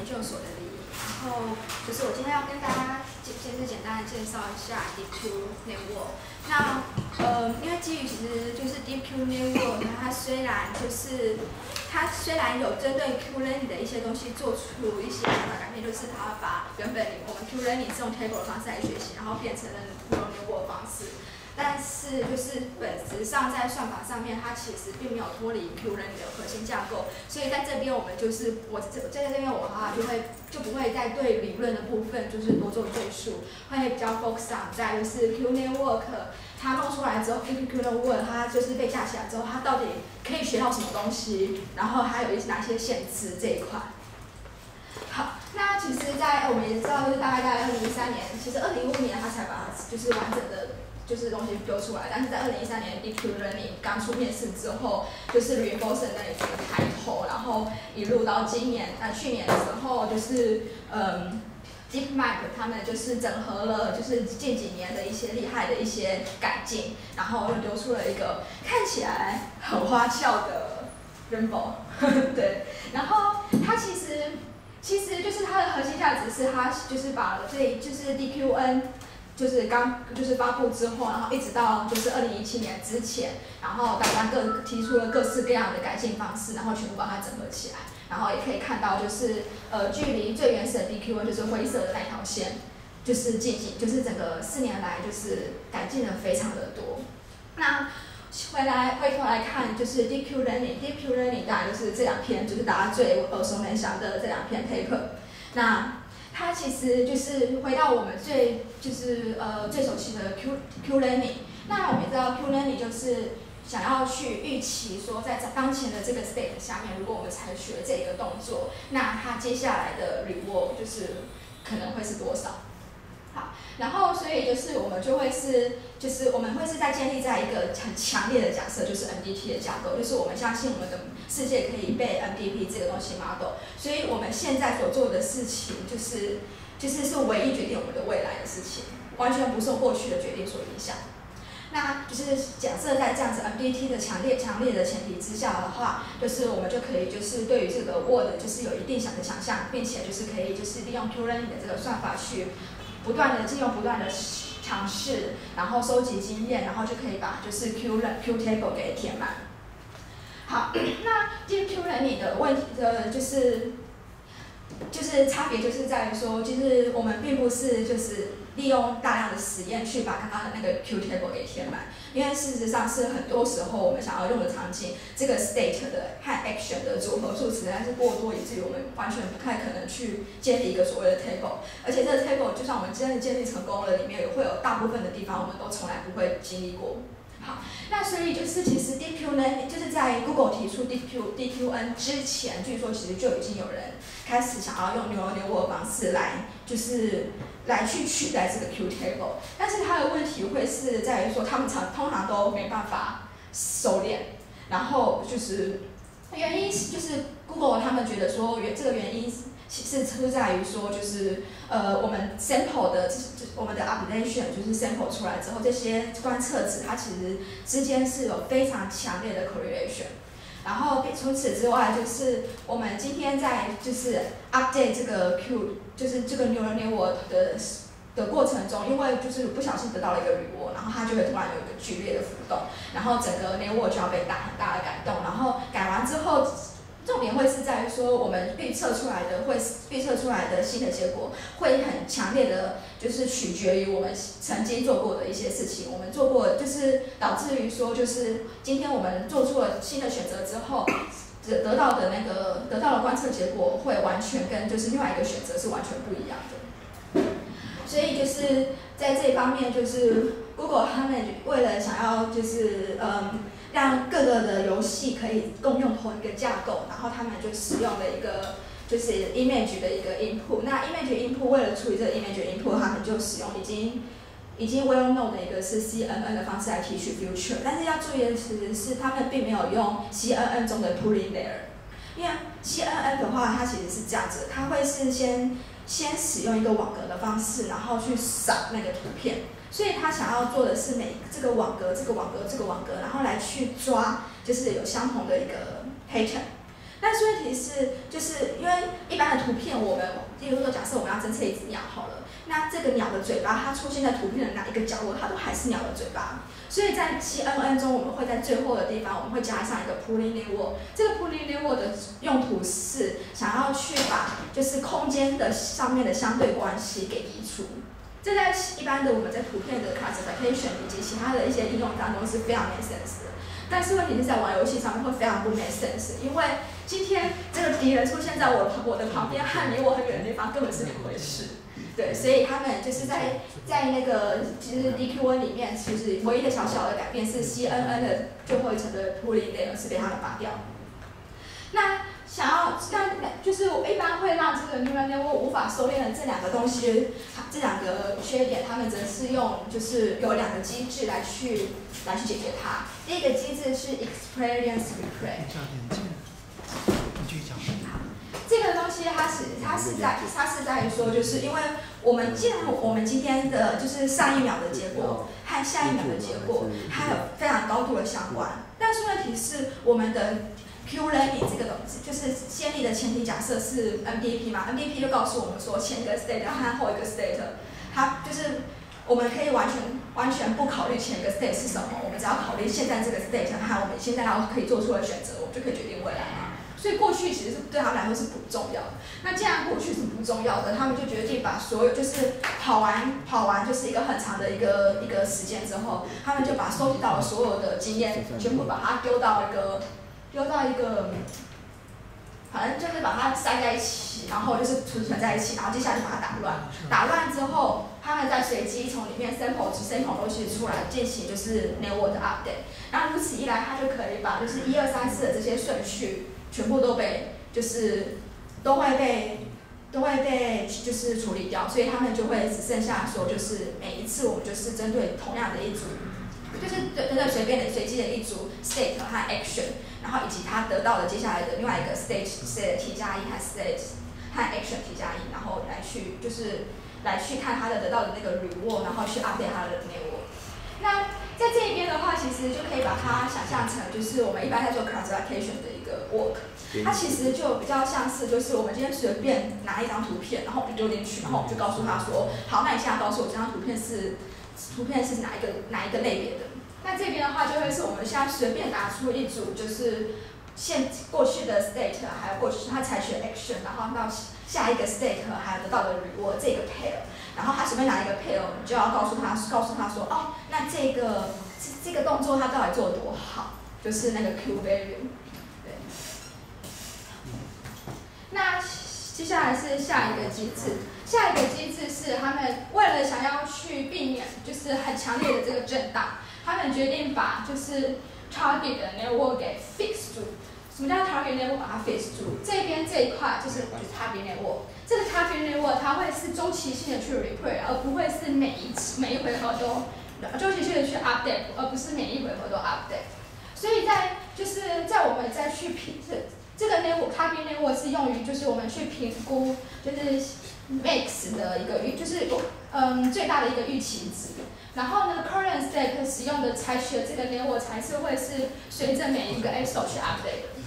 究所的李，然后就是我今天要跟大家简单的介绍一下 DeepQ Network。那因为基于其实就是 DeepQ Network， 它虽然有针对 Q Learning 的一些东西做出一些改变，就是它把原本我们 Q Learning 是用 table 的方式来学习，然后变成了 Neural Network 的方式。但是就是本质上在算法上面，它其实并没有脱离 Q Learning 的核心架构，所以在这边我们就是在这边我的话就不会再对理论的部分就是多做赘述，会比较 focus on 在就是 Q Network 它弄出来之后 ，Q Network 它就是被架起来之后，它到底可以学到什么东西，然后还有哪些限制这一块。好，那其实我们也知道，就是大概在2013年，其实2015年它才把就是完整的。就是东西丢出来，但是在2013年 DeepQ Learning 刚出面世之后，就是 Reinforcement 那里整个抬头，然后一路到去年的时候，就是DeepMind 他们就是整合了就是近几年的一些厉害的一些改进，然后又丢出了一个看起来很花俏的 Rainbow 对，然后它其实就是它的核心价值是它就是把就是 DQN。就是发布之后，然后一直到就是2017年之前，然后大家提出了各式各样的改进方式，然后全部把它整合起来，然后也可以看到就是距离最原始的 DQN 就是灰色的那条线，就是就是整个4年来就是改进了非常的多。那回头来看，就是 DeepQ Learning 大概就是这两篇，就是大家最耳熟能详的这两篇 paper。那它其实就是回到我们最熟悉的 Q Learning。那我们也知道 Q Learning 就是想要去预期说，在当前的这个 state 下面，如果我们采取了这个动作，那它接下来的 reward 就是可能会是多少？好，然后所以就是我们我们会是在建立在一个很强烈的假设，就是 MDT 的架构，就是我们相信我们的世界可以被 MDP 这个东西 model， 所以我们现在所做的事情是唯一决定我们的未来的事情，完全不受过去的决定所影响。那就是假设在这样子 MDT 的强烈的前提之下的话，就是我们就可以就是对于这个 word 就是有一定的想象，并且就是可以就是利用 Q Learning 的这个算法去不断的尝试，然后收集经验，然后就可以把就是 Q table 给填满。好，那 DeepQ Learning 的问题就是差别就是在于说，就是我们并不是就是利用大量的实验去把刚刚的那个 Q table 给填满，因为事实上是很多时候我们想要用的场景，这个 state 的和 action 的组合数实在是过多，以至于我们完全不太可能去建立一个所谓的 table， 而且这个 table 就算我们真的建立成功了，里面也会有大部分的地方我们都从来不会经历过。好，那所以就是其实 DeepQ Learning 就是在 Google 提出 DQN 之前，据说其实就已经有人开始想要用 Neural Network 方式来去取代这个 Q table， 但是它的问题会是在于说，他们通常都没办法收敛，然后就是原因就是 Google 他们觉得说这个原因是出在于说，就是我们 sample 的我们的 observation 就是 sample 出来之后，这些观测值它其实之间是有非常强烈的 correlation。然后除此之外，就是我们今天在就是 update 这个 就是这个 neural network 的过程中，因为就是不小心得到了一个 reward， 然后它就会突然有一个剧烈的浮动，然后整个 network 就要被很大的改动，然后改完之后。重点会是在于说，我们预测出来的新的结果会很强烈的，就是取决于我们曾经做过的一些事情。我们做过，就是导致于说，就是今天我们做出了新的选择之后，得到的观测结果会完全跟就是另外一个选择是完全不一样的。所以就是在这方面，就是 Google 他们为了想要就是让各个的游戏可以共用同一个架构，然后他们就使用了一个就是 image 的一个 input。那 image input 为了处理这个 image input， 他们就使用已经 well known 的一个是 CNN 的方式来提取 future。但是要注意的是，他们并没有用 CNN 中的 pooling layer， 因为 CNN 的话，它其实是这样子，它会是先使用一个网格的方式，然后去扫那个图片。所以他想要做的是这个网格，然后来去抓就是有相同的一个 pattern。 但是问题是，就是因为一般的图片，我们例如说假设我们要侦测一只鸟好了，那这个鸟的嘴巴它出现在图片的哪一个角落，它都还是鸟的嘴巴。所以在 CNN 中，我们会在最后的地方，我们会加上一个 pooling network。这个 pooling network 的用途是想要去把就是空间的上面的相对关系给移除。这在一般的我们在图片的 classification 以及其他的一些应用当中是非常 make sense 的。但是问题是在玩游戏上面会非常不 make sense， 因为今天这个敌人出现在我的旁边和离我很远的地方根本是两回事。对，所以他们就是在那个其实 DQN 里面，其实唯一的小小的改变是 CNN 的最后一层的 pooling layer 是被他们拔掉。那就是我一般会让这个 neural network 无法收敛的这两个东西，这两个缺点，他们则是用就是有两个机制来去解决它。第一个机制是 experience replay。这个东西它是在于说，就是因为既然我们今天的就是上一秒的结果和下一秒的结果还有非常高度的相关，但是问题是我们的 Q learning 这个东西，就是先例的前提假设是 MDP 嘛 ，MDP 就告诉我们说前一个 state 和后一个 state， 它就是我们可以完全不考虑前一个 state 是什么，我们只要考虑现在这个 state 和我们现在可以做出的选择，我们就可以决定未来嘛。所以过去其实是对他们来说是不重要的。那既然过去是不重要的，他们就决定把所有就是跑完就是一个很长的一个时间之后，他们就把收集到的所有的经验全部把它丢到一个，反正就是把它塞在一起，然后就是储存在一起，然后接下来就把它打乱。打乱之后，他们再随机从里面 sample 东西出来进行就是 network 的 update。然后如此一来，它就可以把就是1、2、3、4的这些顺序全部都会被就是处理掉，所以他们就会只剩下说就是每一次我们就是针对同样的一组，就是针对随机的一组 state 和 action， 然后以及他得到的接下来的另外一个 state T+1和 state 和 action T+1，然后来去看他的得到的那个 reward， 然后去 update 他的 network。那在这一边的话，其实就可以把它想象成就是我们一般在做 classification 的一个 work， 它其实就比较像是就是我们今天随便拿一张图片，然后我们丢进去，然后我们就告诉他说，好，那你现在告诉我这张图片是哪一个类别的？那这边的话就会是我们现在随便拿出一组就是过去的 state， 还有过去他采取的 action， 然后到下一个 state 还有得到的 reward 这个 pair。然后他随便拿一个 pair， 我们就要告诉他说，哦，那这个动作他到底做得多好，就是那个 Q value。对。那接下来是下一个机制，下一个机制是他们为了想要去避免就是很强烈的这个震荡，他们决定把就是 target 的 network 给 fix 住。什么叫 target network 把它 fix 住？这边这一块就是 target network。这个 target network 它会是周期性的去 replay， 而不会是每一回合都周期性的去 update， 而不是每一回合都 update。所以在我们再去评这个 network target network 是用于就是我们去评估就是 max 的一个就是最大的一个预期值。然后呢 current state 使用的采取的这个 network 才是会是随着每一个 EXO 去 update 的。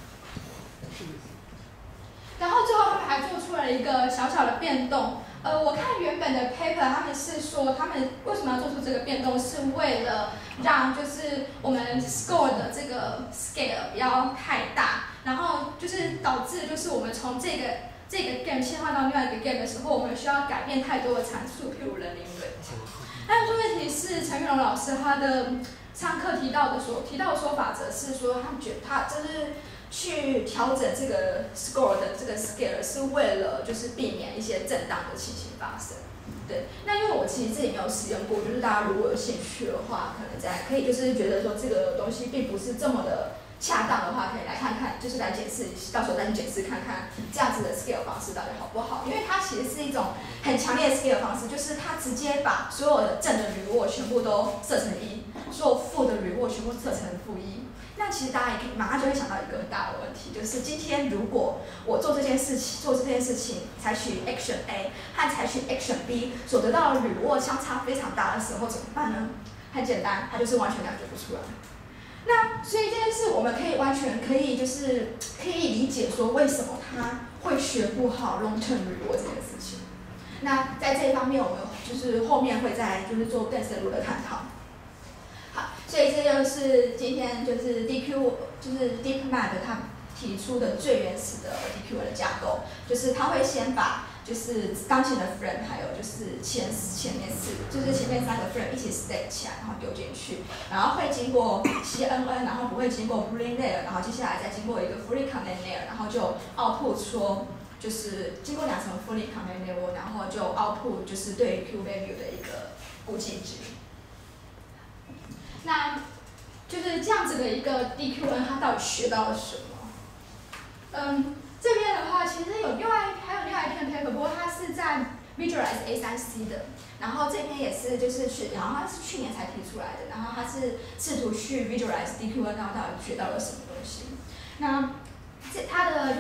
然后最后他们还做出了一个小小的变动。我看原本的 paper， 他们是说他们为什么要做出这个变动，是为了让就是我们 score 的这个 scale 不要太大，然后就是导致就是我们从这个 game 切换到另外一个 game 的时候，我们需要改变太多的参数，譬如learning rate。但是问题是陈玉龙老师他的上课提到的说法则是说，他就是去调整这个 score 的这个 scale 是为了就是避免一些震荡的情形发生。对，那因为我其实自己没有实验过，就是大家如果有兴趣的话，可以就是觉得说这个东西并不是这么的恰当的话，可以来看看，就是来检视，到时候再去检视看看这样子的 scale 方式到底好不好。因为它其实是一种很强烈的 scale 方式，就是它直接把所有的正的 reward 全部都设成1，所有负的 reward 全部设成-1。那其实大家也可以马上就会想到一个很大的问题，就是今天如果我做这件事情，采取 action A 和采取 action B 所得到的 reward 相差非常大的时候怎么办呢？很简单，它就是完全感觉不出来。 那所以这件事我们完全可以理解说为什么他会学不好 long term reward 这件事情。那在这一方面，我们就是后面会再做更深入的探讨。好，所以这就是今天DeepMind 它提出的最原始的 DQN 的架构，就是它会先把当前的 frame 还有前面3个 frame 一起 stack 起来，然后丢进去，然后会经过 CNN， 然后不会经过 Boolean layer， 然后接下来再经过一个 fully connect layer， 然后就 output 说经过2层 fully connect layer， 然后就 output 对于 Q value 的一个估计值。那这样子的一个 DQN， 它到底学到了什么？这边的话，其实还有另外一篇 paper， 不过它是在 Visualize A3C 的，然后这篇也是然后它是去年才提出来的，然后它是试图去 Visualize DQN， 然后到底学到了什么东西。那它的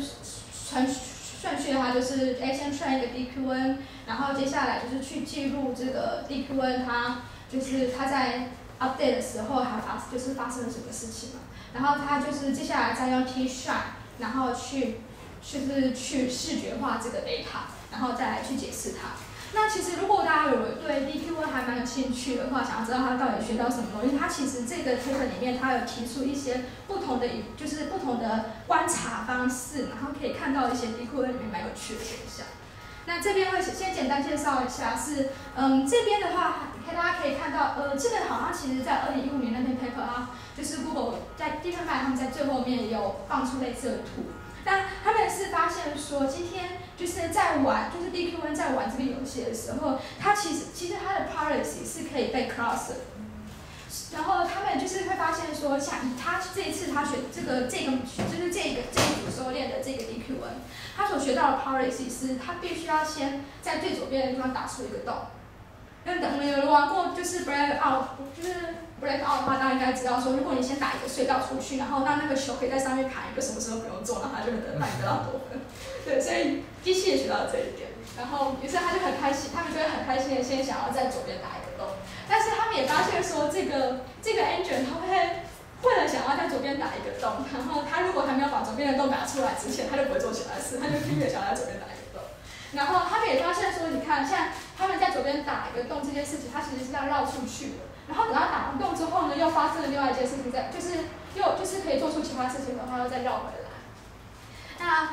顺序的话，先 train 一个 DQN， 然后接下来去记录这个 DQN 它在 update 的时候发生了什么事情嘛，然后它接下来再用 T-shine， 然后去视觉化这个 data， 然后再来去解释它。那其实如果大家有对 DQN 还蛮有兴趣的话，想要知道它到底学到什么东西，它其实这个 paper 里面它有提出一些不同的观察方式，然后可以看到一些 DQN 里面蛮有趣的现象。那这边会先简单介绍一下这边的话，大家可以看到，这个好像其实在2015年那篇 paper 啊，Google 在 DeepMind 他们在最后面有放出类似的图。那他们是发现说，今天在玩DQN 在玩这个游戏的时候，它其实它的 policy 是可以被 cross 的。然后他们会发现说，像他这一次他学这一组收敛的这个 DQN， 他所学到的 policy 是，他必须要先在最左边的地方打出一个洞。因为我们有人玩过break out 的话，大家应该知道说，如果你先打一个隧道出去，然后让那个球可以在上面弹一个什么时候不用做，然后它就会得到多分。对，所以机器也学到了这一点。然后于是他就很开心，他们就会很开心的先想要在左边打一个洞。但是他们也发现说，这个 engine 它会为了想要在左边打一个洞，然后他如果还没有把左边的洞打出来之前，他就不会做其他事，他就拼命想要在左边打一个洞。然后他们也发现说，你看，像他们在左边打一个洞这件事情，它其实是要绕出去的。然后等他打完洞之后呢，又发生了另外一件事情，又可以做出其他事情的话，又再绕回来。那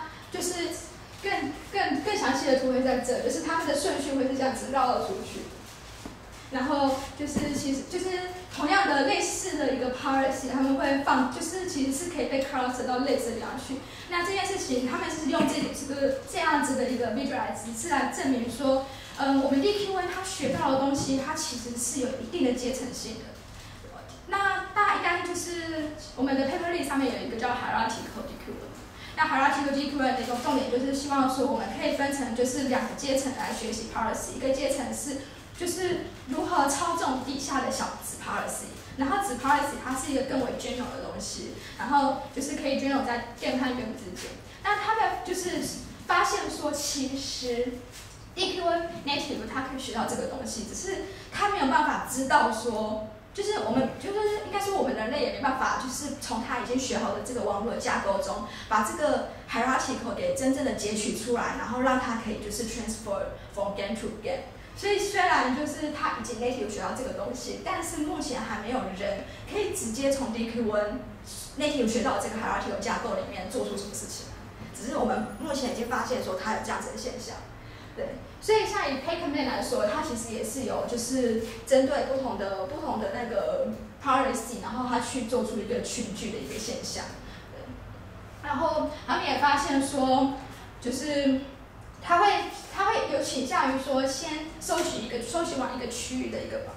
更详细的图会在这，他们的顺序会是这样子绕了出去。然后其实同样的类似的一个 policy， 他们会放，其实是可以被 cross 到类似的地方去。那这件事情，他们是用这样子的一个 visualize 是来证明说，我们 DQN 它学到的东西，它其实是有一定的阶层性的。那大家应该我们的 paper list 上面有一个叫 hierarchical DQN。那 hierarchical DQN 的一个重点希望说，我们可以分成2个阶层来学习 policy， 一个阶层是如何操纵底下的小子 policy， 然后子 policy 它是一个更为 general 的东西，然后可以 general 在game 和 game 之间。那他们发现说，其实 DQN native 它可以学到这个东西，只是它没有办法知道说，我们应该说我们人类也没办法，从它已经学好的这个网络架构中，把这个 hierarchical 给真正的截取出来，然后让它可以transfer from game to game。所以虽然他已经 native 学到这个东西，但是目前还没有人可以直接从 DQN native 学到这个 hierarchical 架构里面做出什么事情。只是我们目前已经发现说它有这样子的现象。对，所以像以 Pacman 来说，它其实也是有针对不同的那个 policy， 然后它去做出一个群聚的一个现象。对，然后他们也发现说，它会有倾向于说，先收集完一个区域的一个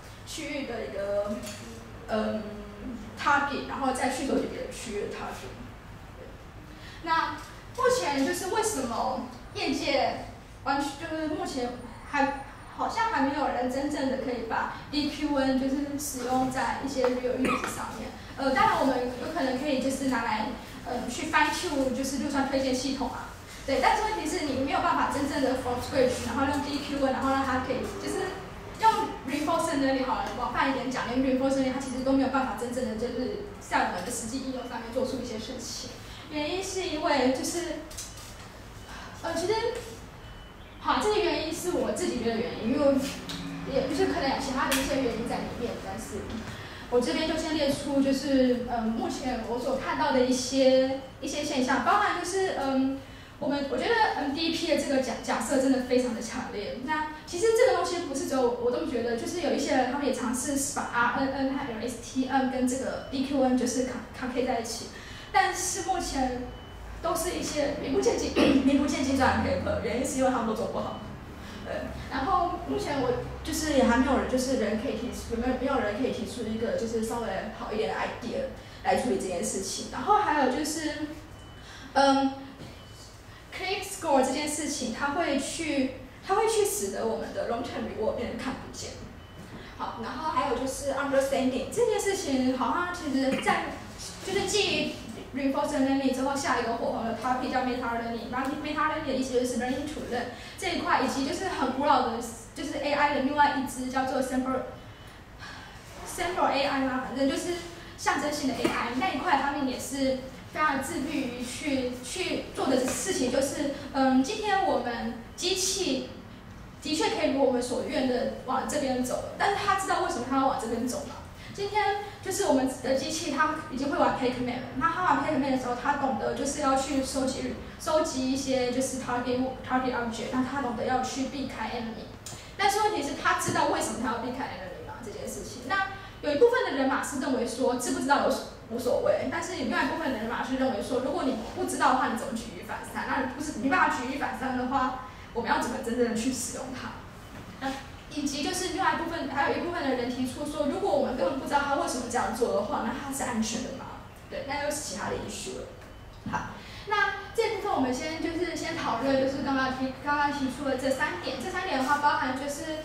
target， 然后再去收集别的区域的 target。那目前为什么业界目前好像还没有人真正的可以把 DQN 使用在一些 real use 上面。当然我们有可能可以拿来去 fine tune 路上推荐系统啊。对，但是问题是你没有办法真正的 from scratch， 然后用 DQN， 然后让它可以用 real reinforcement learning 好了，广泛一点讲，连 reinforcement learning 它其实都没有办法真正的就是在我们的实际应用上面做出一些事情。原因是因为就是，其实，好，这个原因是我自己觉得原因，因为也就是可能有其他的一些原因在里面，但是我这边就先列出就是目前我所看到的一些现象，包含就是我觉得MDP 的这个假设真的非常的强烈。那其实这个东西不是只有我这么觉得，就是有一些人他们也尝试把 RNN 和 LSTM 跟这个 BQN 就是 connect 在一起，但是目前都是一些名不见经传的 paper， 原因是因为他们都做不好。对，然后目前我就是也还没有人就是人可以提出没有人可以提出一个就是稍微好一点的 idea 来处理这件事情。然后还有就是click score 这件事情，它会去使得我们的 long term reward 变得看不见。好，然后还有就是 understanding 这件事情，好像其实在就是继 reinforcement learning 之后，下一个火红的 topic 叫 meta learning。meta learning 的意思就是 learning to learn 这一块，以及就是很古老的，就是 AI 的另外一支叫做 sample AI 嘛，反正就是象征性的 AI 那一块，他们也是非常致力于去做的事情，就是今天我们机器的确可以如我们所愿的往这边走，但是他知道为什么他要往这边走吗？今天就是我们的机器，它已经会玩 pacman 了。那它玩 pacman 的时候，它懂得就是要去收集一些就是 target object， 那它懂得要去避开 enemy。但是问题是，他知道为什么他要避开 enemy 吗？这件事情，那有一部分的人马是认为说知不知道无所谓，但是另外一部分的人马是认为说，如果你不知道的话，你怎么举一反三？那不是没办法举一反三的话，我们要怎么真正的去使用它？以及就是另外一部分，还有一部分的人提出说，如果我们根本不知道他为什么这样做的话，那它是安全的吗？对，那又是其他的issue了。好，那这部分我们先讨论，就是刚刚提出的这3点。这3点的话，包含就是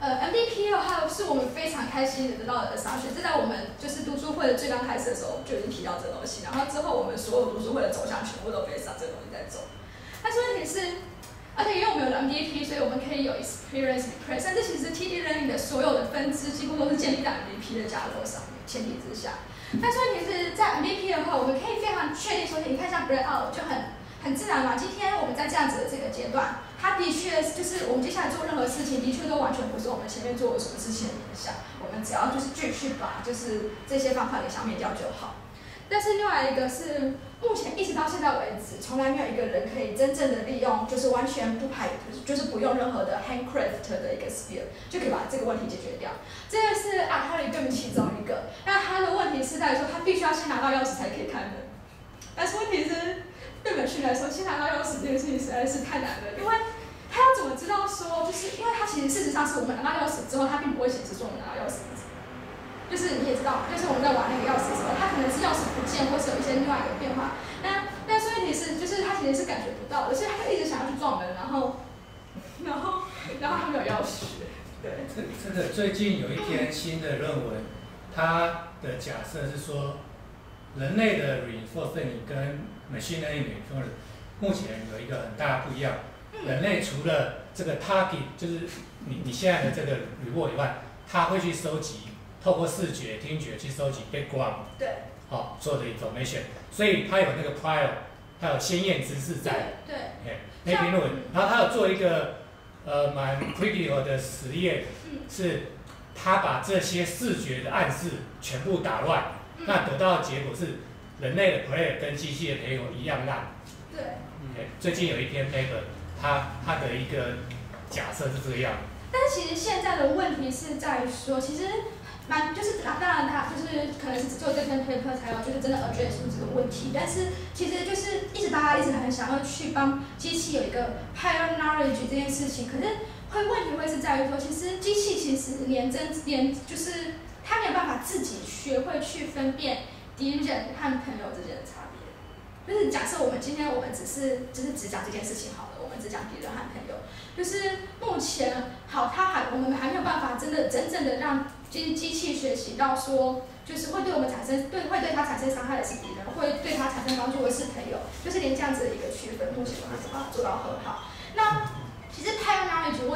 MDP 的话，是我们非常开心的得到的assumption。这在我们就是读书会的最刚开始的时候就已经提到这个东西，然后之后我们所有读书会的走向全部都围绕这个东西在走。但是问题是，而且因为我们有了 MDP， 所以我们可以有 experience request， 甚至其实 TD Learning 的所有的分支几乎都是建立在 MDP 的架构上面前提之下。但是问题是在 MDP 的话，我们可以非常确定说，你看像 breakout 就很自然嘛。今天我们在这样子的这个阶段，它的确就是我们接下来做任何事情，的确都完全不是我们前面做了什么事情的影响。我们只要就是继续把就是这些方法给消灭掉就好。但是另外一个是，目前一直到现在为止，从来没有一个人可以真正的利用，就是完全就是不用任何的 handcraft 的一个 skill， 就可以把这个问题解决掉。这个是Algorithm其中一个。那他的问题是在于说，他必须要先拿到钥匙才可以开门。但是问题是，对本区来说，先拿到钥匙这件事情实在是太难了，因为他要怎么知道说，就是因为他其实事实上是我们拿到钥匙之后，他并不会显示说我们拿到钥匙。就是你也知道，就是我们在玩那个钥匙的时候，它可能是钥匙不见，或是有一些另外一个变化。但是问题是，就是他其实是感觉不到的，所以他就一直想要去撞门，然后他没有钥匙。对。 这个最近有一篇新的论文，它的假设是说，人类的 reinforcement 跟 machine learning reinforcement 目前有一个很大的不一样。人类除了这个 target， 就是你现在的这个 reward 以外，它会去收集。透过视觉、听觉去收集 background， 对， 好，所有的 information， 所以它有那个 prior， 它有先验知识在， 对， 那篇论文，然后它有做一个蛮 critical 的实验，是它把这些视觉的暗示全部打乱，那得到的结果是人类的 player 跟机器的 player 一样烂， 对， 最近有一篇 paper， 它的一个假设是这个样。 但是其实现在的问题是在于说，其实。就是当然他就是可能是只做这篇 paper 才有就是真的 address 出这个问题，但是其实就是大家一直很想要去帮机器有一个 higher knowledge 这件事情，可是问题会是在于说，其实机器其实就是它没有办法自己学会去分辨敌人和朋友之间的差别。就是假设我们今天我们只讲这件事情好了，我们只讲敌人和朋友，就是目前我们还没有办法真正的让机器学习到说，就是会对它产生伤害的是敌人，会对它产生帮助的是朋友，就是连这样子的一个区分，目前都还没办法做到很好。那其实 higher knowledge 为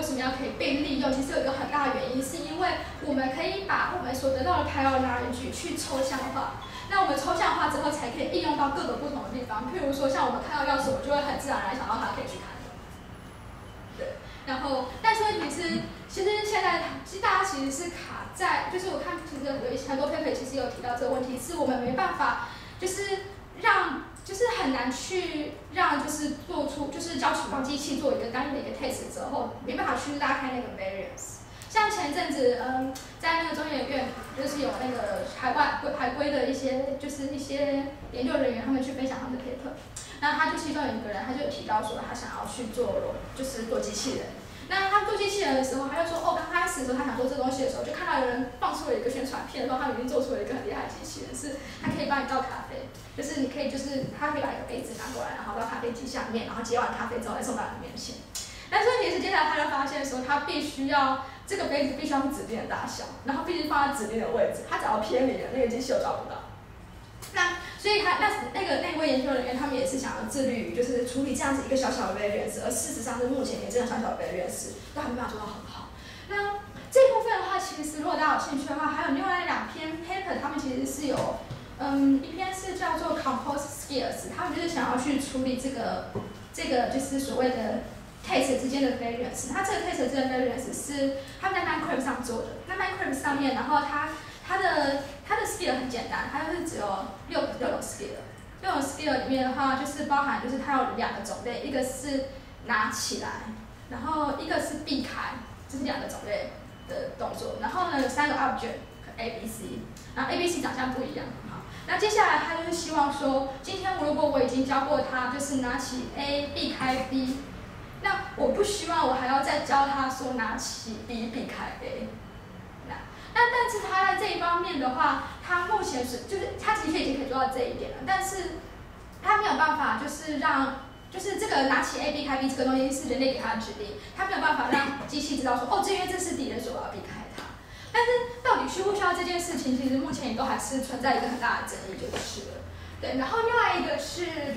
为什么要可以被利用，其实有一个很大的原因，是因为我们可以把我们所得到的 prior knowledge 去抽象化。那我们抽象化之后，才可以应用到各个不同的地方。譬如说，像我们看到钥匙，我就会很自然而然想到它可以去开。对，然后，但是问题是，其实现在大家其实是卡在，就是我看其实有很多 paper 其实有提到这个问题，是我们没办法，就是就是很难去让就是做出就是教取光机器做一个单一的一个 test 之后，没办法去拉开那个 variance。像前阵子，在那个中研院，就是有那个海归的一些研究人员，他们去分享他们的 paper。那他就其中有一个人，他就提到说，他想要去做机器人。那他做机器人的时候，他就说，刚开始的时候他想做这东西的时候，就看到有人放出了一个宣传片，说他们已经做出了一个很厉害的机器人，是它可以帮你倒咖啡，就是你可以他可以把一个杯子拿过来，然后到咖啡机下面，然后接完咖啡之后再送到你面前。但是问题是，接下来他就发现说，他必须要这个杯子必须要是指定的大小，然后必须放在指定的位置，他只要偏离了，那个机器就抓不到。所以那位研究人员他们也是想要致力于就是处理这样子一个小小的 variance， 而事实上是目前连这种小小的 variance 都还没办法做到很好。那这部分的话，其实如果大家有兴趣的话，还有另外2篇 paper， 他们其实是有，一篇是叫做 Compose Skills， 他们就是想要去处理这个就是所谓的 taste 之间的 variance。它这个 taste 之间的 variance 是他们在 Minecraft 上做的，在 Minecraft 上面，然后它的 skill 很简单，它就是只有6种 skill。6种 skill 里面的话，就是包含就是它有2个种类，一个是拿起来，然后一个是避开，这是2个种类的动作。然后呢，有3个 object A、B、C， 然后 A、B、C 长相不一样。好，那接下来他就是希望说，今天如果我已经教过他，就是拿起 A 避开 B， 那我不希望我还要再教他说拿起 B 避开 A。但是他在这一方面的话，他目前就是他的确已经可以做到这一点了，但是他没有办法就是就是这个拿起 A 避开 B 这个东西是人类给他的指令，他没有办法让机器知道说因为这是敌人，所以我要避开它。但是到底需不需要这件事情，其实目前也都还是存在一个很大的争议，就是了。对，然后另外一个是就是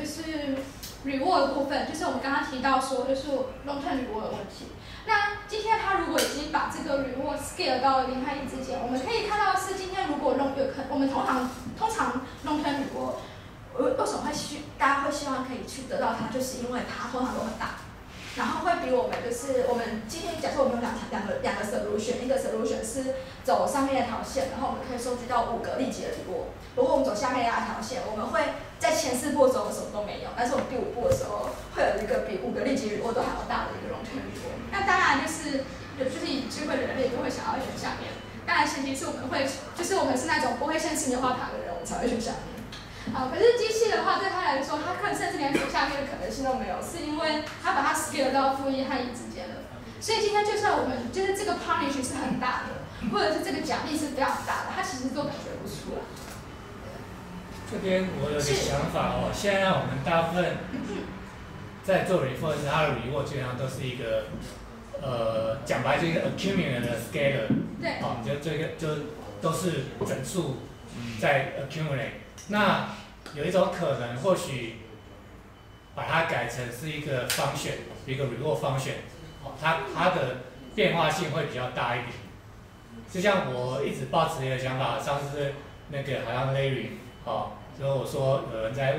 reward 的部分，就是我们刚刚提到说就是 long term reward 的问题。那今天他如果已经把这个 reward scale 到0和1之间，我们可以看到是今天如果我们通常 long term reward， 为什么大家会希望可以去得到它，就是因为它通常都很大，然后会比我们就是我们今天假设我们有两个 solution， 一个 solution 是走上面的条线，然后我们可以收集到5个立即的 reward。如果我们走下面那条线，我们会在前4步的时候什么都没有，但是我们第5步的时候会有一个比5个立即 reward 都还要大的一个 long term reward。那当然就是以智慧的人类就会想要选下面，当然前提是我们是那种不会先吃棉花糖的人，我们才会选下面。好，可是机器的话，对它来说，它甚至连选下面的可能性都没有，是因为它把它 scale 到负1和1之间了。所以今天就算我们就是这个 punish 是很大的，或者是这个奖励是非常大的，它其实都感觉不出来。 这边我有个想法现在我们大部分在做 reward， 它的 reward 基本上都是一个讲白就是 accumulator 的 scalar， 对， 就这个就都是整数在 accumulate。那有一种可能，或许把它改成是一个 function， 一个 reward function， 它的变化性会比较大一点。就像我一直抱持一个想法，上次那个好像 Larry， 所以我说有人在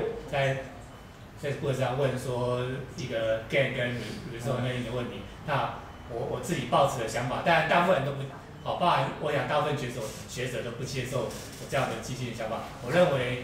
Facebook 上问说一个 gain 跟 result 那个问题，那我自己抱持的想法，但大部分人都不。包含我想大部分学者都不接受我这样的激进的想法。我认为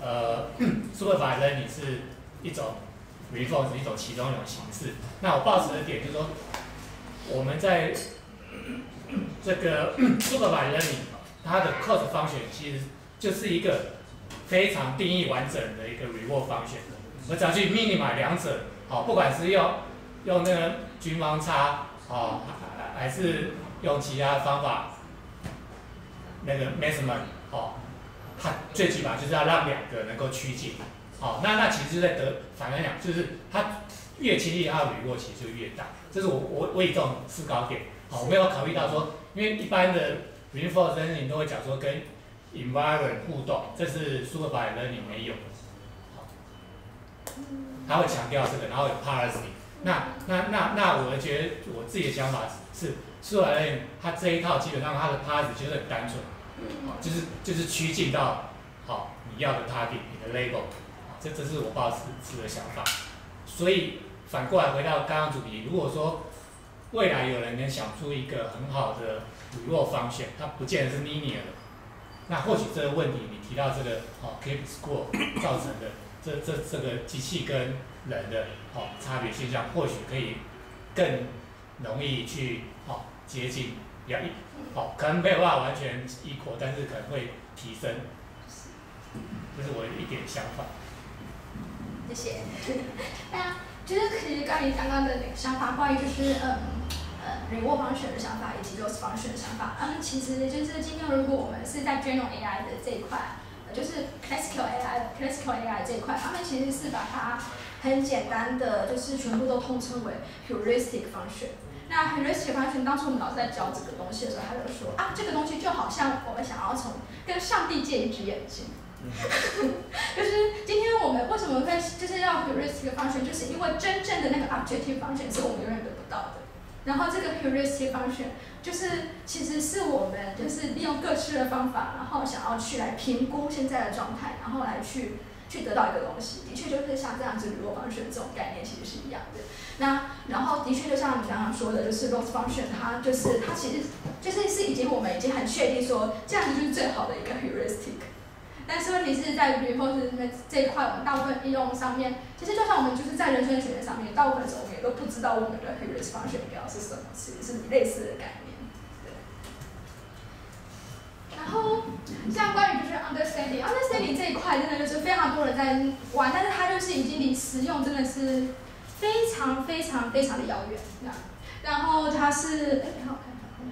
，supervised learning 是一种 reform， 是其中一种形式。那我抱持的点就是说，我们在这个 supervised learning， 它的 cost function 其实就是一个非常定义完整的一个 reward function。我只要去 minimize 2者，不管是用那个均方差，还是用其他方法，那个 measurement， 它最起码就是要让2个能够趋近，那其实就在反过来讲，就是它越亲近它的 reward 其实就越大，这是我以这种思考点，我没有考虑到说，因为一般的 reinforcement learning 都会讲说跟 environment 互动，这是 supervised learning 没有的，他会强调这个，然后有 policy， 那我觉得我自己的想法是，说来而言，它这一套基本上它的 path 就是很单纯，就是趋近到好你要的 target， 你的 label， 这是我抱持的想法。所以反过来回到刚刚主题，如果说未来有人能想出一个很好的 reward function， 它不见得是 linear 的，那或许这个问题你提到这个keep score 造成的这个机器跟人的差别现象，或许可以更容易去接近，可能没有办法完全equal，但是可能会提升，这是我的一点想法。 谢谢。那就是其实关于刚刚的那个想法，关于就是reward function 的想法以及 loss function 的想法，其实就是今天如果我们是在 general AI 的这一块，就是 classical AI 这一块，他们其实是把它很简单的就是全部都统称为 heuristic function。那 heuristic function 当初我们老师在教这个东西的时候，他就说这个东西就好像我们想要跟上帝借一只眼睛。就是今天我们为什么会就是要 heuristic function， 就是因为真正的那个 objective function 是我们永远得不到的。然后这个 heuristic function 就是其实是我们就是利用各式的方法，然后想要去来评估现在的状态，然后来去得到一个东西。的确就是像这样子 reward function 这种概念其实是一样的。然后的确就像你刚刚说的，就是 loss function 它其实就是我们已经很确定说这样子就是最好的一个 heuristic。但是问题是在 reinforcement 这一块，我们大部分应用上面，其实就算我们就是在人生学上面，大部分时候我们也都不知道我们的 heuristic function 应该是什么，其实是类似的概念。对。然后像关于就是 understanding 这一块，真的就是非常多人在玩，但是它就是已经离实用真的是非常非常非常的遥远。然后它是，很好看，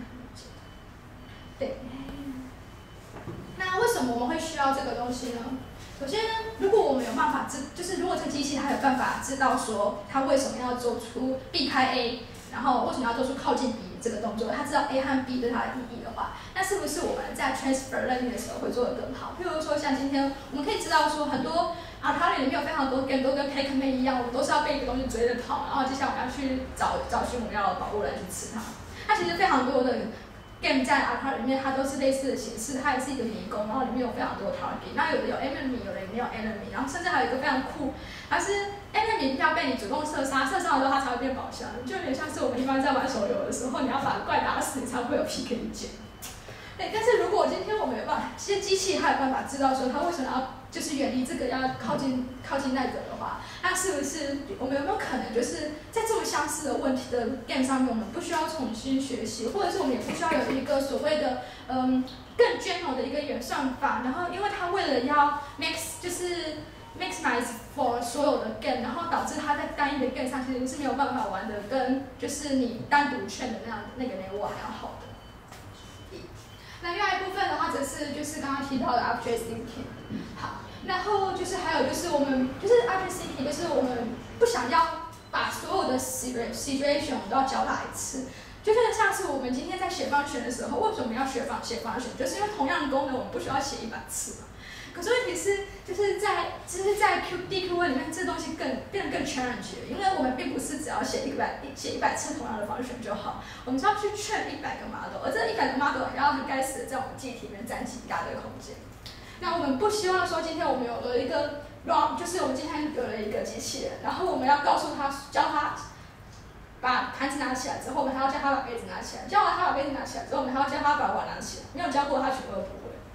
对。那为什么我们会需要这个东西呢？首先呢，如果我们有办法就是如果这个机器它有办法知道说它为什么要做出避开 A， 然后为什么要做出靠近 B 这个动作，它知道 A 和 B 对它的意义的话，那是不是我们在 transfer learning 的时候会做得更好？譬如说像今天我们可以知道说很多Atari 里面有非常多 game 都跟 Pac-Man 一样，我们都是要被一个东西追着跑，然后接下来我们要去找寻我们要的宝物来去吃它。它其实非常多的game 在 Atari 里面，它都是类似的形式，它也是一个迷宫，然后里面有非常多的 target， 那有的有 enemy， 有的没有 enemy， 然后甚至还有一个非常酷，它是 enemy 要被你主动射杀了之后它才会变宝箱，就有点像是我们一般在玩手游的时候，你要把怪打死，你才会有皮可以捡。对，但是如果今天我们有办法，这些机器它有办法知道说它为什么要就是远离这个要靠近那个的话，那是不是我们有没有可能就是在这么相似的问题的 game 上面，我们不需要重新学习，或者是我们也不需要有一个所谓的更 general 的一个演算法，然后因为它为了要 maximize for 所有的 game， 然后导致它在单一的 game 上其实是没有办法玩的跟就是你单独圈的那个 network 还要好的。那另外一部分的话，则是就是刚刚提到的 object thinking。好，然后就是还有就是我们就是 object thinking， 就是我们不想要把所有的 situation 我们都要教它一次。就是像是我们今天在写function的时候，为什么我们要写 function？ 就是因为同样的功能我们不需要写100次嘛。可是问题是，就是在DQA 里面，这东西变得更 challenge， 因为我们并不是只要写100次同样的 function 就好，我们是要去train100个 model， 而这100个 model 还要很该死的在我们记忆体里面占据一大堆空间。那我们不希望说今天我们有了一个 ROM， 就是我们今天有了一个机器人，然后我们要告诉他教他把盘子拿起来之后，我们还要教他把杯子拿起来，教完他把杯子拿起来之后，我们还要教他把碗拿起来，没有教过他全部都不会。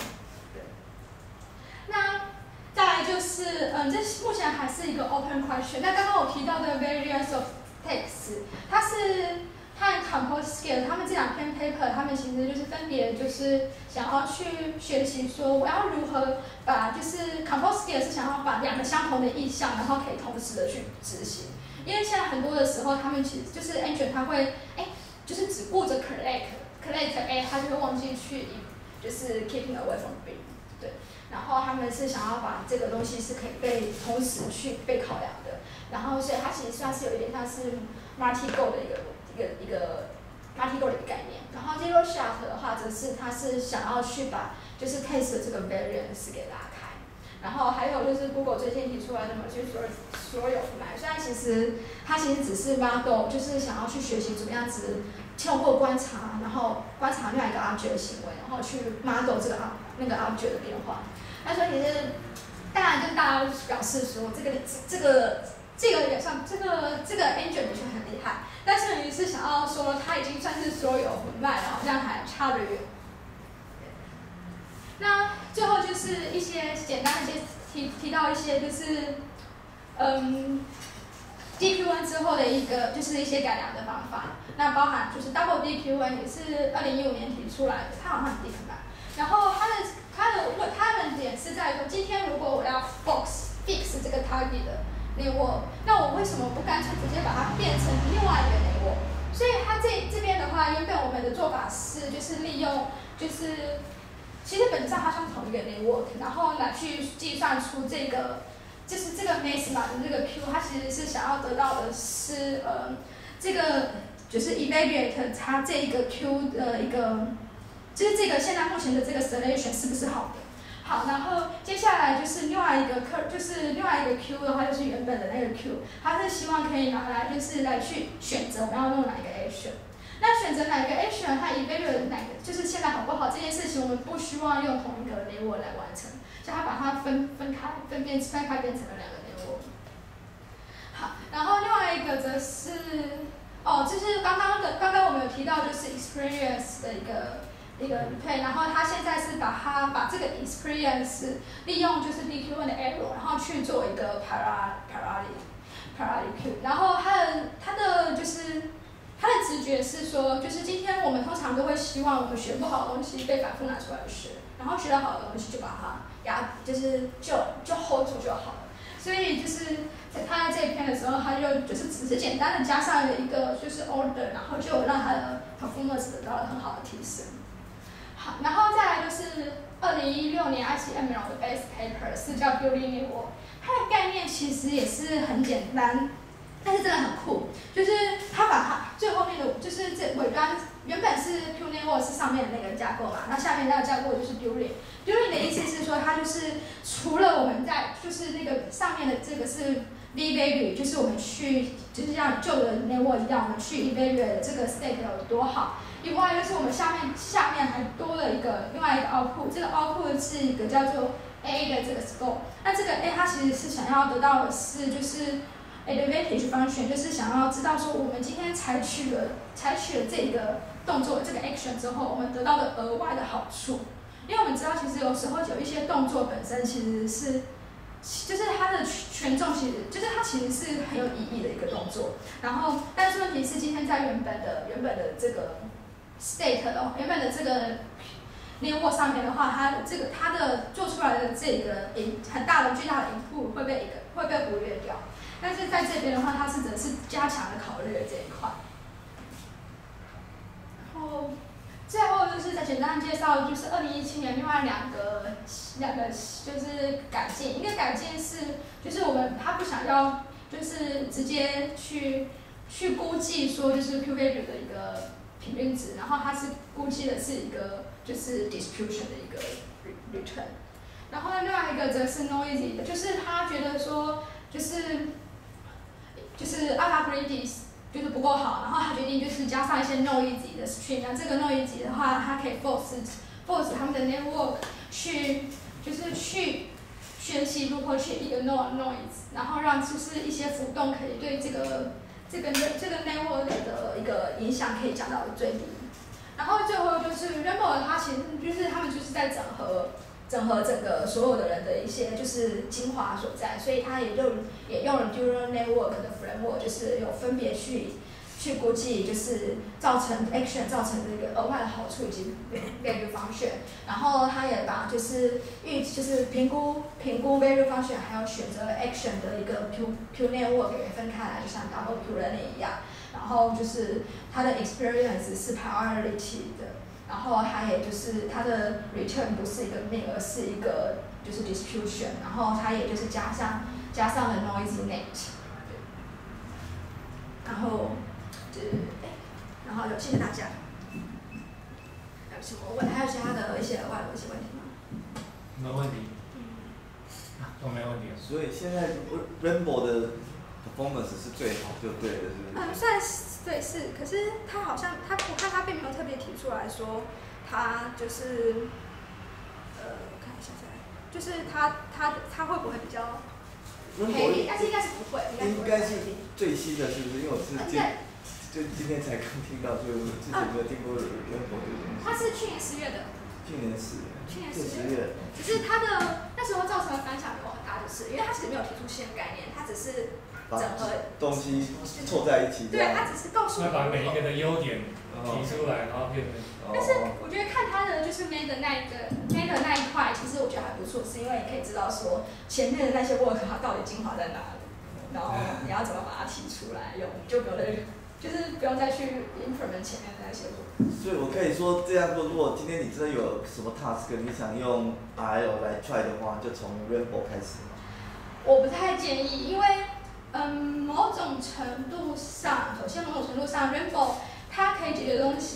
那再来就是，这目前还是一个 open question。那刚刚我提到的 variance of text， 它和 compose skill， 他们这两篇 paper， 他们其实就是分别就是想要去学习说，我要如何把就是 compose skill 是想要把两个相同的意象，然后可以同时的去执行。因为现在很多的时候，他们其实就是 engine 它会，就是只顾着 collect A， 它就会忘记去就是 keeping away from B， 对。然后他们是想要把这个东西是可以被同时去被考量的，然后所以它其实算是有一点像是 multi-goal 的一个 multi-goal 的一个概念。然后 zero shot 的话，则是它是想要去把就是 test 的这个 variance 给拉开。 然后还有就是 Google 最近提出来的嘛，就是所有服务，虽然它其实只是 model， 就是想要去学习怎么样子透过观察，然后观察另外一个 object 的行为，然后去 model 这个那个 object 的变化。那所以其实当然跟大家表示说，这个 engine 的确很厉害，但是你是想要说它已经算是所有混脉了，好像还差得远。那最后就是一些简单的提到一些就是DQ1 之后的就是一些改良的方法，那包含就是 Double DQ1 也是2015年提出来的，它好像很低版。然后它的点是在说，今天如果我要 fix 这个 target 的 network， 那我为什么不干脆直接把它变成另外一个 network？ 所以它这边的话，原本我们的做法是就是利用其实本质上它像同一个 network， 然后来去计算出这个 maxima 的这个 Q， 它其实是想要得到的是这个就是 evaluate 它这个 Q 的一个，就是这个现在目前的这个 selection 是不是好的。好，然后接下来就是另外一个 Q 的话，就是原本的那个 Q， 它是希望可以拿来就是来去选择我们要用哪一个 action。那选择哪个 action， 它 evaluate 哪个，就是现在好不好这件事情，我们不希望用同一个 network 来完成，所以它把它分开变成了两个 network。好，然后另外一个则是就是刚刚我们有提到就是 experience 的一个replay， 然后它现在是把这个 experience 利用就是 DQ1 的 error， 然后去做一个 parallel Q， 然后它的直觉是说，就是今天我们通常都会希望我们学不好的东西被反复拿出来学，然后学到好的东西就把它就 hold 住就好了。所以就是在他在这一篇的时候，他就是只是简单的加上了一个就是 order， 然后就让他的 performance 得到了很好的提升。好，然后再来就是2016年 ICML 的 base paper 是叫 Building Network， 它的概念其实也是很简单。但是真的很酷，就是他把它最后面的就是这尾端原本是 Q Network 是上面的那个架构嘛，那下面那个架构就是 Building。Building 的意思是说，它就是除了我们在就是那个上面的这个是 V-value， 就是我们就是像旧的 Network 一样，我们去 evaluate 这个 state 有多好，以外就是我们下面还多了另外一个 output， 这个 output 是一个叫做 A 的这个 score。那这个 A 它其实是想要得到的是就是。advantage function 就是想要知道说，我们今天采取了这个动作这个 action 之后，我们得到的额外的好处。因为我们知道，其实有时候有一些动作本身其实是，就是它的权重其实是很有意义的一个动作。然后，但是问题是今天在原本的这个 state 的原本的这个 network 上面的话，它的做出来的这个很大的巨大的 input 会被忽略掉。但是在这边的话，它只是加强了考虑的这一块。然后最后就是再简单介绍，就是2017年另外两个就是改进，一个改进是就是他不想要就是直接去估计说就是 Q-value 的一个平均值，然后它是估计的是一个就是 distribution 的一个 return。然后另外一个则是 noisy 的，就是他觉得说就是 AlphaGrady 就是不够好，然后他决定就是加上一些 noisy 的 string， 那这个 noisy 的话，它可以 force 他们的 network 去学习如何去ignore noise， 然后让就是一些浮动可以对这个 network 的一个影响可以降到最低。然后最后就是 Rainbow 它其实就是他们就是在整合整个所有的人的一些就是精华所在，所以他也用了 Neural Network 的 framework， 就是有分别去估计就是造成 action 造成的一个额外的好处以及 value function， 然后他也把就是评估 value function 还有选择 action 的一个 Q network 给分开来，就像 double Q learning 一样，然后就是它的 experience 是 priority 的。然后它也就是它的 return 不是一个 mean， 而是一个就是 distribution， 然后它也就是加上了 noisy net， 然后谢谢大家。还有什么还有其他的一些额外的一些问题吗？ 没有问题。 都没问题。 所以现在 Rainbow 的 performance 是最好就对了，是不是？ 算是对是，可是他好像我看他并没有特别提出来说，他就是我看一下就是他会不会比较黑？但是应该是不会， 应该是最新的，是不是？因为我是就今天才刚听到，就之前没有听过 Rainbow 这个东西。 他是去年10月的。 去年10月。 只是他的那时候造成的反响没有很大，就是因为他其实没有提出新的概念，他只是整合东西凑在一起。 对，他只是告诉你把每一个的优点提出来，然后变成。 但是我觉得看他的就是 Made 那一块，其实我觉得还不错，是因为你可以知道说前面的那些 work 它到底精华在哪里，然后你要怎么把它提出来用，就不用再去 implement 前面的那些 work。 所以我可以说这样做，如果今天你真的有什么 task， 你想用 RL 来 try 的话，就从 Rainbow 开始。 我不太建议，因为某种程度上，首先某种程度上 ，Rainbow 它可以解决的东西，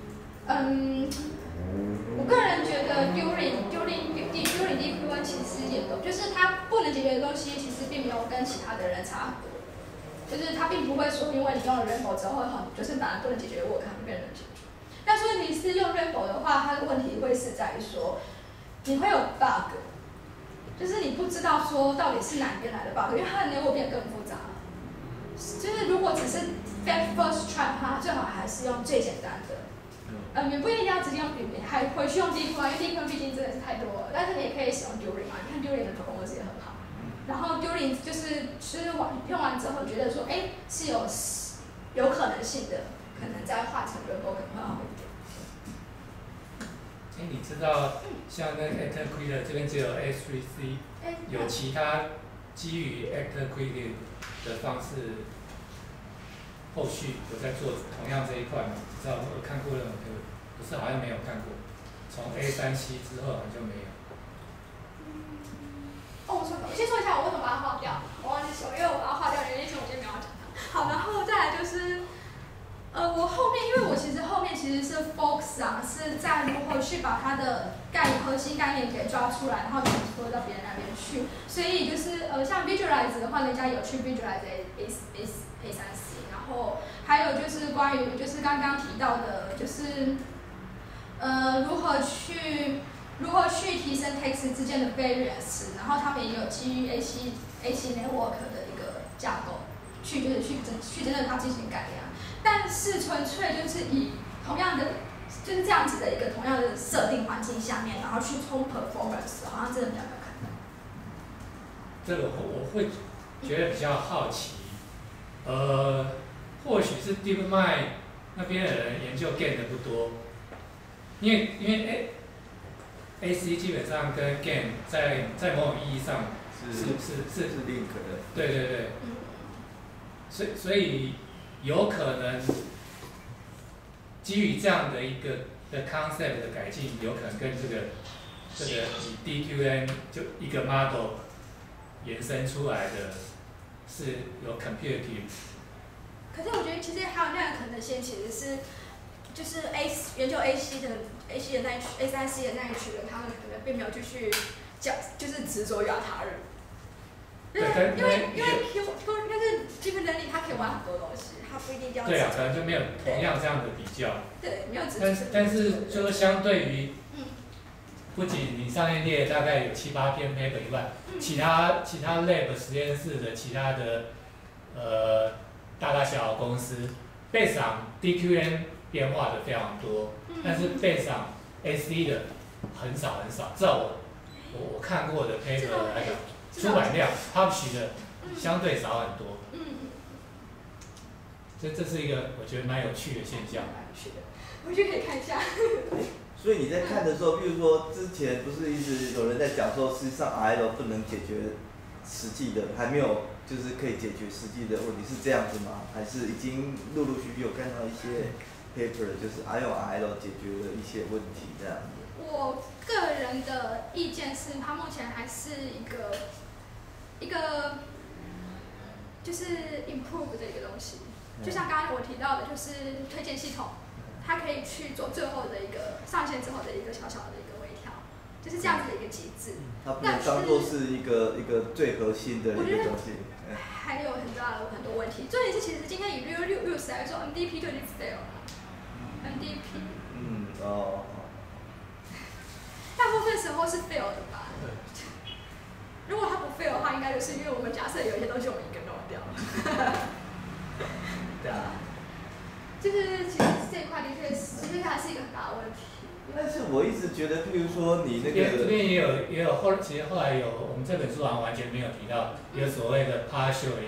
我个人觉得 during DQ1 其实也都，就是它不能解决的东西，其实并没有跟其他的人差很多。就是它并不会说，因为你用了 Rainbow 之后，就是反而不能解决我可能别人能解决。但是问题是用 Rainbow 的话，它的问题会是在于说，你会有 bug， 就是你不知道说到底是哪边来的 bug， 因为它的 network 变得更复杂了。就是如果只是 first try 的话，最好还是用最简单的。你不一定要直接用 DQ， 还回去用 DQ， 因为 DQ 毕竟真的是太多了。但是你也可以使用 During 嘛，你看 During 的 performance 也很好。然后 During 就是用完之后觉得说，是有可能性的，可能再画成 Rainbow 可能会好一点。 你知道像那 Actor Quick 这边只有 A3C， 有其他基于 Actor Quick 的方式，后续有在做同样这一块吗？知道我看过任何个，不是好像没有看过。从 A3C 之后好像就没有。 我先说一下我为什么把它划掉，我忘记说，因为我把它划掉的原因是我今天没有讲它。好，然后再来就是，我后面因为我其实后面其实是 focus 是在如何去把它的核心概念给抓出来，然后transfer到别人那边去。所以就是像 visualize 的话，人家有去 visualize A3C， 然后还有就是关于就是刚刚提到的，就是如何去提升 text 之间的 variance， 然后他们也有基于 AC network 的一个架构，去针对它进行改良。但是纯粹就是以同样的就是这样子的一个同样的设定环境下面，然后去冲 performance， 好像真的比较没有看到。 这个我会觉得比较好奇，或许是 DeepMind 那边的人研究 GAN 的不多，因为AC 基本上跟 GAN 在某种意义上是 link 的。 对。所以有可能基于这样的一个的 concept 的改进，有可能跟这个以 DQN 就一个 model 延伸出来的是有 competitive。 可是我觉得其实还有那个可能性，其实是就是研究 AC 的那一区 A3C 的那一区人，他们可能并没有继续就是执着于塔日。因为 Q 但是基本能力它可以玩很多东西，它不一定要。 对啊，可能就没有同样这样的比较。 对，没有。 但是就是相对于，不仅你上面列大概有7-8篇 paper 以外，其他 lab 实验室的其他的大大小小公司，base on DQN 变化的非常多，但是base on AC 的很少，至少我看过的 paper 来讲。出版量 publish 的相对少很多，这是一个我觉得蛮有趣的现象。 回去可以看一下。 所以你在看的时候，比如说之前不是一直有人在讲说，实际上 RL 不能解决实际的，还没有就是可以解决实际的问题，是这样子吗？还是已经陆陆续续有看到一些 paper， 就是用 RL 解决了一些问题这样子？ 我个人的意见是，它目前还是一个就是 improve 的一个东西，就像刚刚我提到的，就是推荐系统，它可以去做最后的一个上线之后的一个小小的一个微调， 就是这样子的一个机制。 它不能当做是一个最核心的一个东西。 还有很多问题。重点是，其实今天以6来说 ，MDP 就已经 fail 了。MDP。大部分时候是 fail 的吧？如果它不 fail 的话，应该就是因为我们假设有一些东西我们ignore掉了。 对啊。 就是其实这一块的确还是一个很大的问题。 但是我一直觉得，譬如说你那个这边也有其实后来有我们这本书好像完全没有提到，有所谓的 partial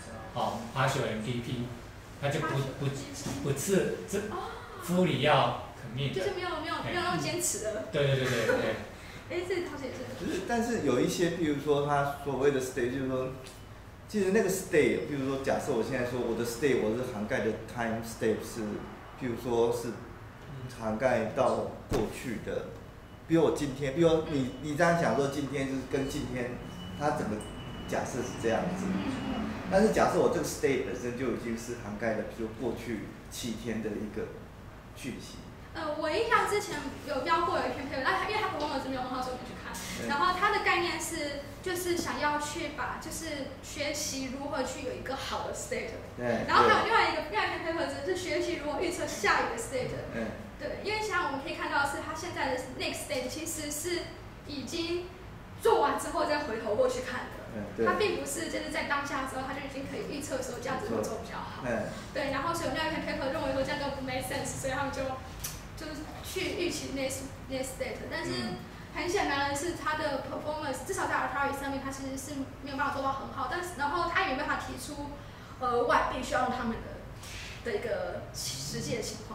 MDP， 它就不是fully要commit， 就是没有那么坚持的。 对。 这套写是。 就是，但是有一些，譬如说他所谓的 stay， 就是说，其实那个 stay， 譬如说，假设我现在说我的 stay， 我是涵盖的 time step 是，譬如说是涵盖到过去的，比如我今天，比如说你这样想说今天就是跟今天，它整个假设是这样子，但是假设我这个 stay 本身就已经是涵盖了，比如过去7天的一个讯息。 我印象之前有标过有一篇 paper， 因为它performance没有很好，所以我没去看。然后它的概念是，就是想要去把，就是学习如何去有一个好的 state。 对。 然后还有另外一篇 paper 是学习如何预测下一个 state。对，因为像我们可以看到是它现在的 next state 其实是已经做完之后再回头过去看的。它并不是就是在当下之后，它就已经可以预测说这样子会做比较好。对，然后所以另外一篇 paper 认为说这样就不 make sense， 所以他们就是去预期 next state， 但是很显然的是，它的 performance 至少在 Atari 上面，它其实是没有办法做到很好，然后它也没办法提出外必须要用他们的一个实际的情况。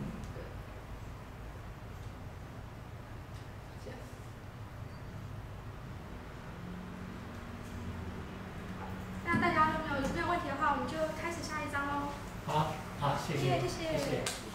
那大家没有问题的话，我们就开始下一章喽。 好，谢谢。 谢谢。